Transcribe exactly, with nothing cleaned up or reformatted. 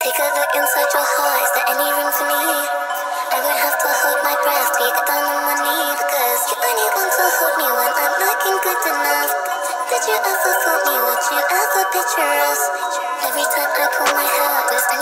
Take a look inside your heart, is there any room for me? I would have to hold my breath, be down on my knee. Because you only want to hold me when I'm looking good enough. Did you ever fool me, would you ever picture us? Every time I pull my hair, there's